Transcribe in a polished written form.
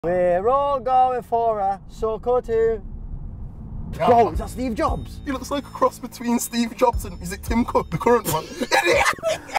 We're all going for a sucker too. Bro, is that Steve Jobs? He looks like a cross between Steve Jobs and, is it Tim Cook, the current one?